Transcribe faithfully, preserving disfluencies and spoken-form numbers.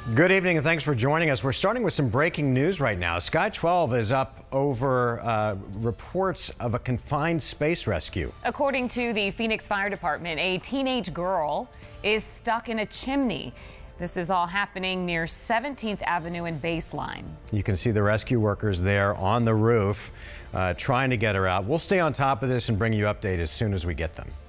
Good evening and thanks for joining us. We're starting with some breaking news right now. Sky twelve is up over uh, reports of a confined space rescue. According to the Phoenix Fire Department, a teenage girl is stuck in a chimney. This is all happening near seventeenth Avenue and Baseline. You can see the rescue workers there on the roof uh, trying to get her out. We'll stay on top of this and bring you updates as soon as we get them.